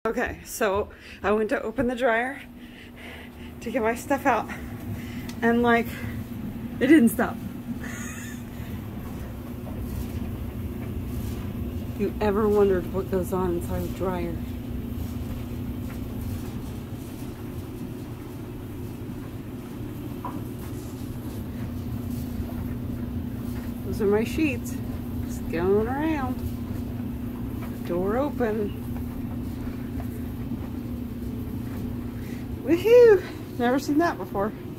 Okay, so I went to open the dryer to get my stuff out, and like, it didn't stop. If you ever wondered what goes on inside a dryer. Those are my sheets, just going around. Door open. Woohoo! Never seen that before.